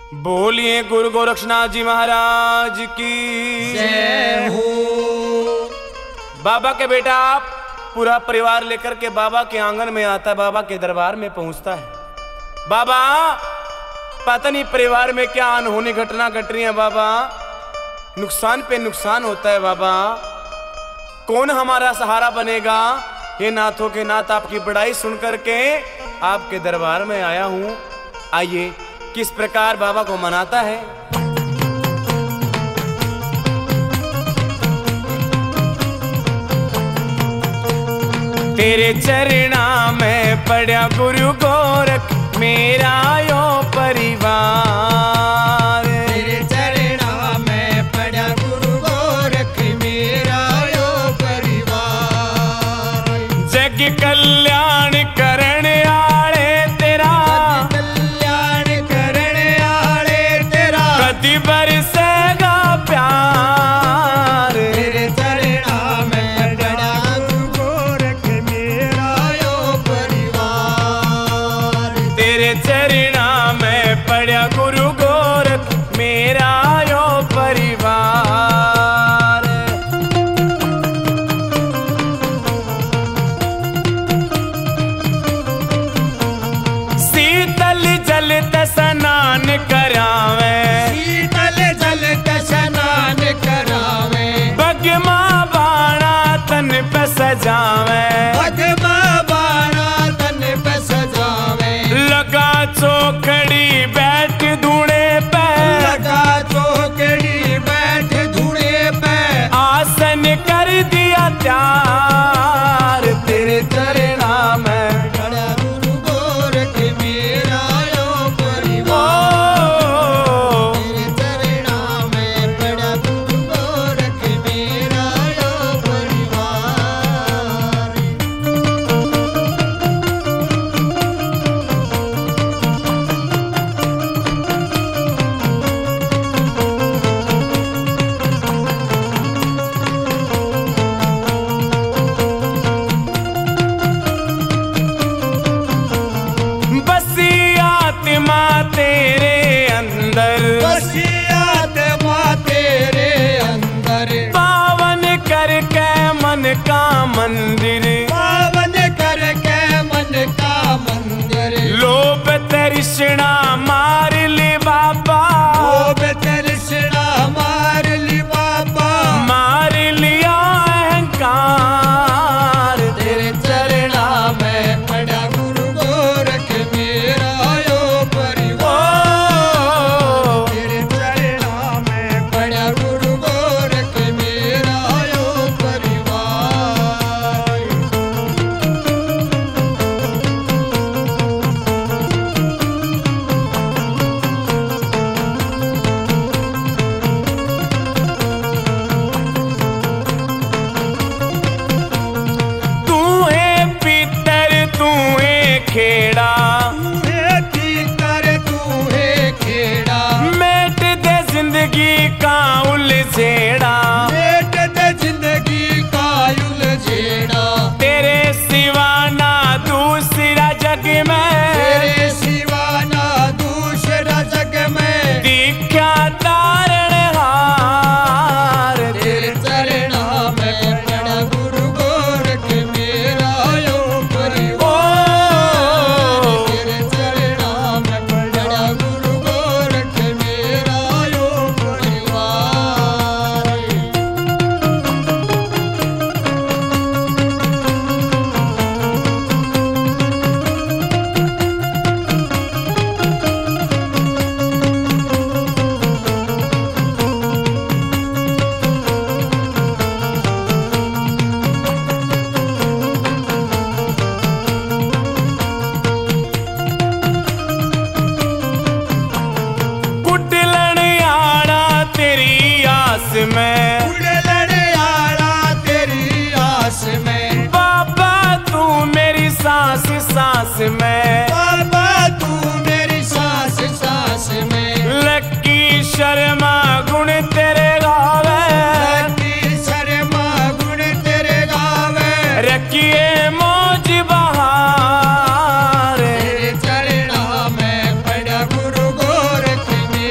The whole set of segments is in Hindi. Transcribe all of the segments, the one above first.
बोलिए गुरु गोरक्षनाथ जी महाराज की जय हो। बाबा के बेटा पूरा परिवार लेकर के बाबा के आंगन में आता है, बाबा के दरबार में पहुंचता है। बाबा पता नहीं परिवार में क्या अनहोनी घटना घट रही है बाबा, नुकसान पे नुकसान होता है बाबा, कौन हमारा सहारा बनेगा। ये नाथों के नाथ आपकी बड़ाई सुन करके आपके दरबार में आया हूं। आइए किस प्रकार बाबा को मनाता है। तेरे चरणा में पड़ा गुरु गोरख मेरा यो परिवार, तेरे चरणा में पड़ा गुरु गोरख मेरा यो परिवार। जग कल्याण करण आले तेरा, कल्याण करण आले तेरा, कदी बरसेगा प्यार। तेरे चरणा में पड़ा गुरु गोरख मेरा यो परिवार। तेरे चरणा में पड़ा गुरु गोरख मेरा यो परिवार। शीतल जल ते स्नान करावे, शीतल जल ते स्नान करावे, बगमा बाणा तन पे सजावे, भगवा बाणा तन पे सजावे, लगा चौखड़ी बैठ धूणे पे, लगा चौकड़ी बैठ धूणे पे, आसन कर दिया त्यार। तेरे चरणा में पड़ा गुरु गोरख मेरा यो परिवार। ओ, तेरे चरणा में पड़ा गुरु गोरख मेरा यो परिवार। बसी आत्मा तेरे अंदर, बसी आत्मा तेरे अंदर, पावन करके मन का मंदिर, पावन करके मन का मंदिर, लोभ तृष्णा मार ली बाबा, लोभ तृष्णा मार ली बाबा, मार लिया अहंकार। तेरे चरणा में पड़ा गुरु गोरख मेरा यो परिवार। ओ, तेरे चरणा में पड़ा गुरु गोरख मेरा यो परिवार। तू है पितर तू है खेड़ा, तू है पीतर तू है खेड़ा, मेट दे जिंदगी का उलझेड़ा, मेट दे जिंदगी का उलझेड़ा, तेरे सिवा ना दूसरा जग में, तेरे सिवा ना दूसरा जग में, दीक्षा तारण हार। तेरे चरणा में पड़ा गुरु गोरख मेरा यो परिवार। ओ, तेरे चरणा में पड़ा गुरु गोरख मेरा यो परिवार। कुटलन आड़ा तेरी आस में, उड़लन आला तेरी आस में, बाबा तू मेरी सांस सांस में, बाबा तू मेरी सांस सांस में, लक्की शर्मा गुण तेरे गावे, लकी शर्मा गुण तेरे गावे, रखिए मौज बहार। तेरे चरणा में पड़ा गुरु गोरख मेरा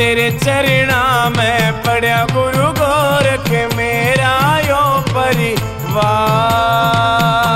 तेरे चरणा में पड़ा गुरु गोरख मेरा यो परिवार।